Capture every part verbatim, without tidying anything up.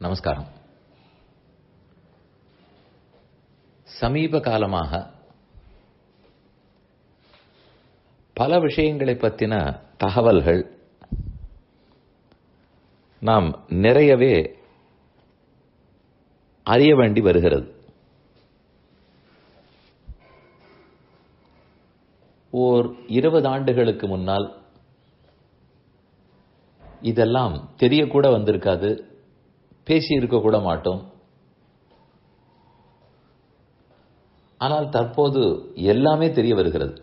நமஸ்காரம். சமீப காலமாக பல விஷயங்களை பற்றின தகவல்கள் நாம் நிறையவே அறிய வேண்டி வருகிறது. ஓர் இருபது ஆண்டுகளுக்கு முன்னால் இதெல்லாம் தெரியக்கூட வந்திருக்காது, பேசியிருக்க கூட மாட்டோம். ஆனால் தற்போது எல்லாமே தெரிய வருகிறது.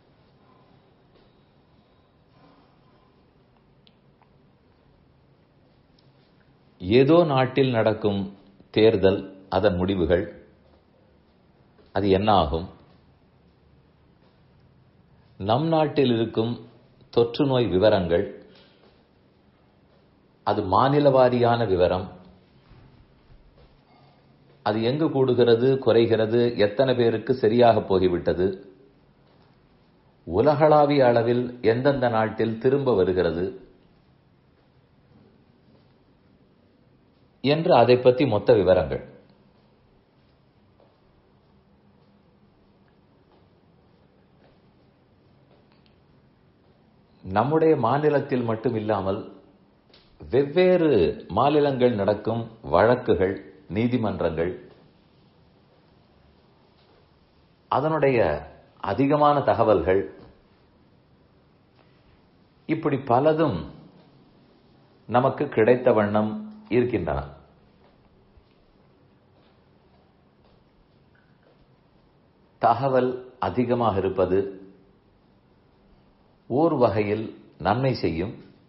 ஏதோ நாட்டில் நடக்கும் தேர்தல், அதன் முடிவுகள், அது என்ன ஆகும், நம் நாட்டில் இருக்கும் தொற்று நோய் விவரங்கள், அது மாநில வாரியான விவரம், அது எங்கு கூடுகிறது, குறைகிறது, எத்தனை பேருக்கு சரியாக போகிவிட்டது, உலகளாவிய அளவில் எந்தெந்த நாட்டில் திரும்ப வருகிறது என்று அதை பற்றி மொத்த விவரங்கள். நம்முடைய மாநிலத்தில் மட்டும் இல்லாமல் வெவ்வேறு மாநிலங்கள் நடக்கும் வழக்குகள், நீதிமன்றங்கள், அதனுடைய அதிகமான தகவல்கள், இப்படி பலதும் நமக்கு கிடைத்த வண்ணம் இருக்கின்றன. தகவல் அதிகமாக இருப்பது ஓர் வகையில் நன்மை செய்யும்.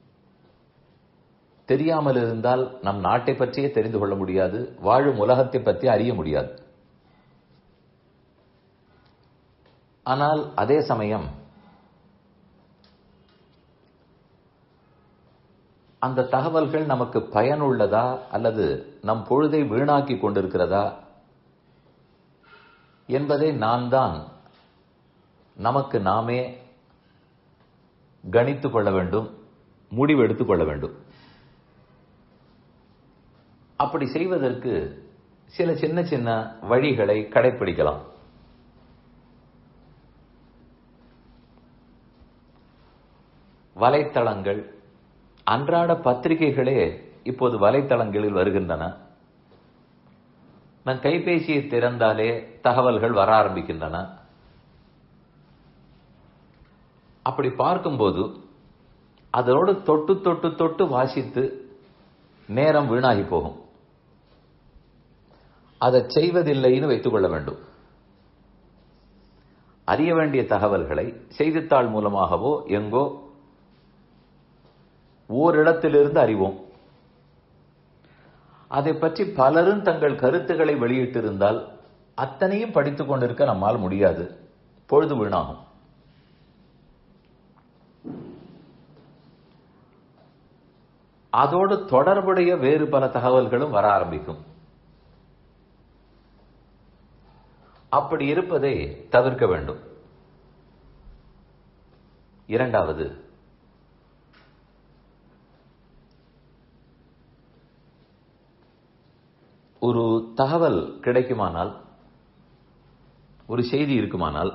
தெரியாமல் இருந்தால் நம் நாட்டை பற்றியே தெரிந்து கொள்ள முடியாது, வாழும் உலகத்தை பற்றி அறிய முடியாது. ஆனால் அதே சமயம் அந்த தகவல்கள் நமக்கு பயனுள்ளதா அல்லது நம் பொழுதை வீணாக்கி கொண்டிருக்கிறதா என்பதை நான் தான் நமக்கு நாமே கணித்துக் கொள்ள வேண்டும், முடிவெடுத்துக் கொள்ள வேண்டும். அப்படி செய்வதற்கு சில சின்ன சின்ன வழிகளை கடைபிடிக்கலாம். வலைத்தளங்கள், அன்றாட பத்திரிகைகளே இப்போது வலைத்தளங்களில் வருகின்றன. நம் கைபேசியை திறந்தாலே தகவல்கள் வர ஆரம்பிக்கின்றன. அப்படி பார்க்கும்போது அதோடு தொட்டு தொட்டு தொட்டு வாசித்து நேரம் வீணாகி போகும். அதை செய்வதில்லைன்னு வைத்துக் கொள்ள வேண்டும். அறிய வேண்டிய தகவல்களை செய்தித்தாள் மூலமாகவோ எங்கோ ஓரிடத்திலிருந்து அறிவோம். அதை பற்றி பலரும் தங்கள் கருத்துக்களை வெளியிட்டிருந்தால் அத்தனையும் படித்துக் கொண்டிருக்க நம்மால் முடியாது, பொழுது வீணாகும். அதோடு தொடர்புடைய வேறு பல தகவல்களும் வர ஆரம்பிக்கும். அப்படி இருப்பதை தவிர்க்க வேண்டும். இரண்டாவது, ஒரு தகவல் கிடைக்குமானால், ஒரு செய்தி இருக்குமானால்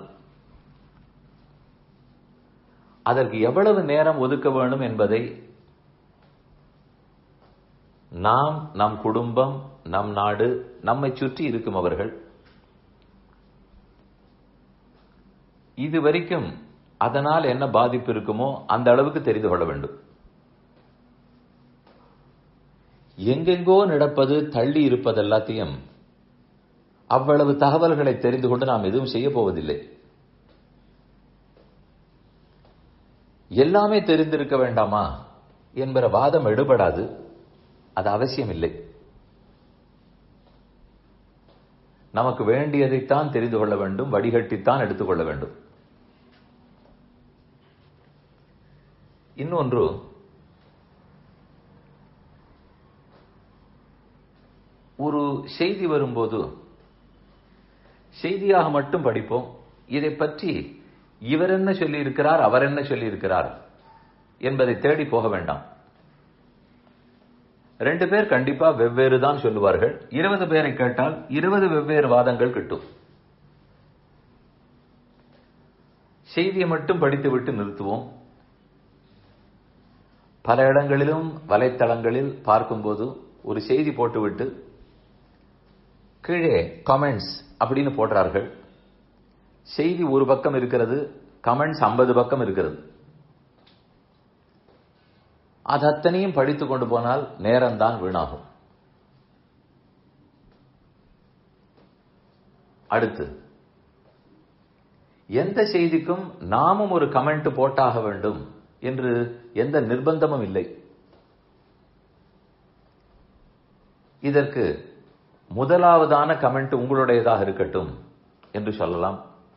அதற்கு எவ்வளவு நேரம் ஒதுக்க வேண்டும் என்பதை நாம், நம் குடும்பம், நம் நாடு, நம்மை சுற்றி இருக்கும் அவர்கள் இதுவரைக்கும் அதனால் என்ன பாதிப்பு இருக்குமோ அந்த அளவுக்கு தெரிந்து கொள்ள வேண்டும். எங்கெங்கோ நடப்பது, தள்ளி இருப்பது எல்லாத்தையும் அவ்வளவு தகவல்களை தெரிந்து கொண்டு நாம் எதுவும் செய்ய போவதில்லை. எல்லாமே தெரிந்திருக்க வேண்டாமா என்கிற வாதம் எடுபடாது. அது அவசியம் இல்லை. நமக்கு வேண்டியதைத்தான் தெரிந்து கொள்ள வேண்டும், வடிகட்டித்தான் எடுத்துக்கொள்ள வேண்டும். இன்னொன்று, ஒரு செய்தி வரும்போது செய்தியாக மட்டும் படிப்போம். இதை பற்றி இவர் என்ன சொல்லியிருக்கிறார், அவர் என்ன சொல்லியிருக்கிறார் என்பதை தேடி போக வேண்டாம். ரெண்டு பேர் கண்டிப்பா வெவ்வேறு தான் சொல்லுவார்கள். இருபது பேரை கேட்டால் இருபது வெவ்வேறு வாதங்கள் கிட்டும். செய்தியை மட்டும் படித்துவிட்டு நிறுத்துவோம். பல இடங்களிலும் வலைத்தளங்களில் பார்க்கும்போது ஒரு செய்தி போட்டுவிட்டு கீழே கமெண்ட்ஸ் அப்படின்னு போடுறார்கள். செய்தி ஒரு பக்கம் இருக்கிறது, கமெண்ட்ஸ் ஐம்பது பக்கம் இருக்கிறது. அது அத்தனையும் படித்துக் கொண்டு போனால் நேரம்தான் வீணாகும். அடுத்து, எந்த செய்திக்கும் நாமும் ஒரு கமெண்ட் போட்டாக வேண்டும் என்று எந்த நிர்பந்தமும் இல்லை. இதற்கு முதலாவதான கமெண்ட் உங்களுடையதாக இருக்கட்டும் என்று சொல்லலாம்.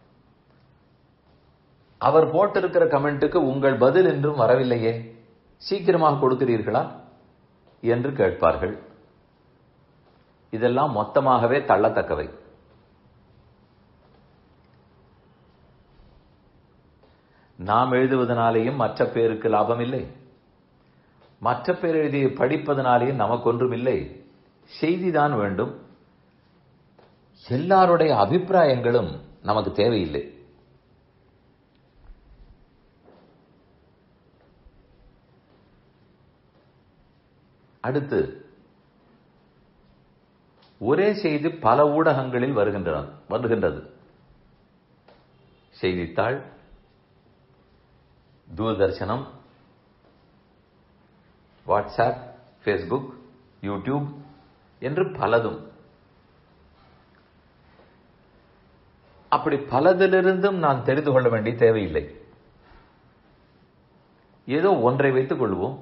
அவர் போட்டிருக்கிற கமெண்ட்டுக்கு உங்கள் பதில் என்றும் வரவில்லையே, சீக்கிரமாக கொடுக்கிறீர்களா என்று கேட்பார்கள். இதெல்லாம் மொத்தமாகவே தள்ளத்தக்கவை. நாம் எழுதுவதனாலேயும் மற்ற பேருக்கு லாபம் இல்லை, மற்ற பேர் எழுதிய படிப்பதனாலேயும் நமக்கு ஒன்றும் இல்லை. செய்திதான் வேண்டும். எல்லாருடைய அபிப்பிராயங்களும் நமக்கு தேவையில்லை. அடுத்து, ஒரே செய்தி பல ஊடகங்களில் வருகின்றன வருகின்றது. செய்தித்தாள், தூர்தர்ஷனம், வாட்ஸ்அப், ஃபேஸ்புக், யூடியூப் என்று பலதும். அப்படி பலதிலிருந்தும் நான் தெரிந்து கொள்ள வேண்டிய தேவையில்லை. ஏதோ ஒன்றை வைத்துக் கொள்வோம்.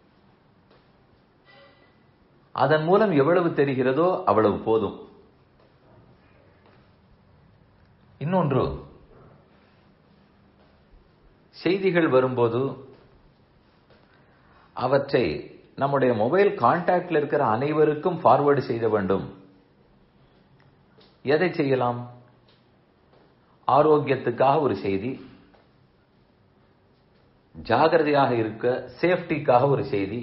அதன் மூலம் எவ்வளவு தெரிகிறதோ அவ்வளவு போதும். இன்னொன்று, செய்திகள் வரும்போது அவற்றை நம்முடைய மொபைல் கான்டாக்டில் இருக்கிற அனைவருக்கும் ஃபார்வர்டு செய்ய வேண்டும். எதை செய்யலாம்? ஆரோக்கியத்துக்காக ஒரு செய்தி, ஜாகிரதையாக இருக்க சேஃப்டிக்காக ஒரு செய்தி,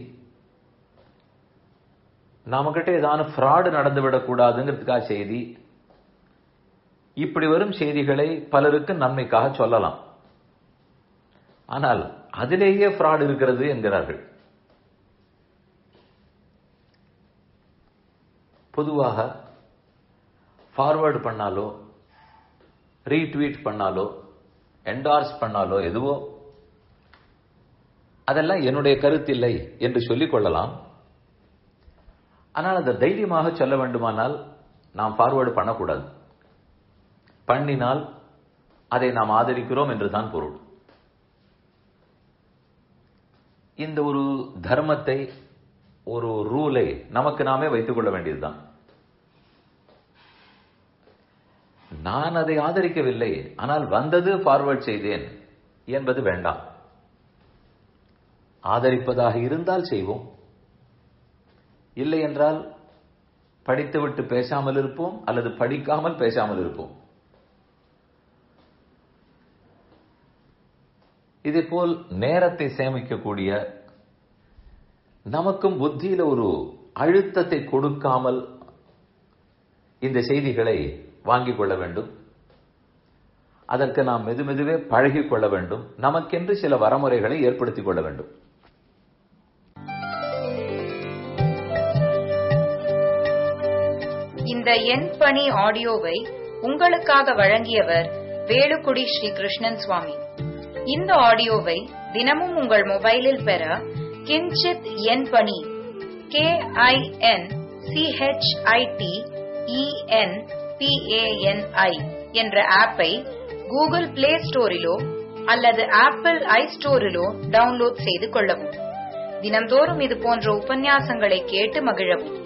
நம்மகிட்ட ஏதாவது ஃப்ராடு நடந்துவிடக் கூடாதுங்கிறதுக்காக செய்தி. இப்படி வரும் செய்திகளை பலருக்கு நன்மைக்காக சொல்லலாம். ஆனால் அதிலேயே ஃப்ராடு இருக்கிறது என்கிறார்கள். பொதுவாக ஃபார்வர்டு பண்ணாலோ, ரீட்வீட் பண்ணாலோ, என்டார்ஸ் பண்ணாலோ எதுவோ, அதெல்லாம் என்னுடைய கருத்தில்லை என்று சொல்லிக் கொள்ளலாம். ஆனால் அதை தைரியமாக சொல்ல வேண்டுமானால் நாம் ஃபார்வர்டு பண்ணக்கூடாது. பண்ணினால் அதை நாம் ஆதரிக்கிறோம் என்றுதான் பொருள். இந்த ஒரு தர்மத்தை, ஒரு ரூலை நமக்கு நாமே வைத்துக் கொள்ள வேண்டியதுதான். நான் அதை ஆதரிக்கவில்லை, ஆனால் வந்தது ஃபார்வர்ட் செய்தேன் என்பது வேண்டாம். ஆதரிப்பதாக இருந்தால் செய்வோம், இல்லை என்றால் படித்துவிட்டு பேசாமல் இருப்போம், அல்லது படிக்காமல் பேசாமல் இருப்போம். இதேபோல் நேரத்தை சேமிக்கக்கூடிய, நமக்கும் புத்தியில ஒரு அழுத்தத்தை கொடுக்காமல் இந்த செய்திகளை வாங்கிக் கொள்ள வேண்டும். அதற்கு நாம் மெது மெதுவே பழகிக் கொள்ள வேண்டும். நமக்கென்று சில வரமுறைகளை ஏற்படுத்திக் கொள்ள வேண்டும். இந்த என் பணி ஆடியோவை உங்களுக்காக வழங்கியவர் வேலுக்குடி ஸ்ரீ கிருஷ்ணன் சுவாமி. இந்த ஆடியோவை தினமும் உங்கள் மொபைலில் பெற Kinchit En Pani K I N C H I T E N P A N I என்ற ஆப்பை கூகுள் பிளே ஸ்டோரிலோ அல்லது ஆப்பிள் ஐ ஸ்டோரிலோ டவுன்லோட் செய்து கொள்ளவும். தினந்தோறும் இது போன்ற உபன்யாசங்களை கேட்டு மகிழவும்.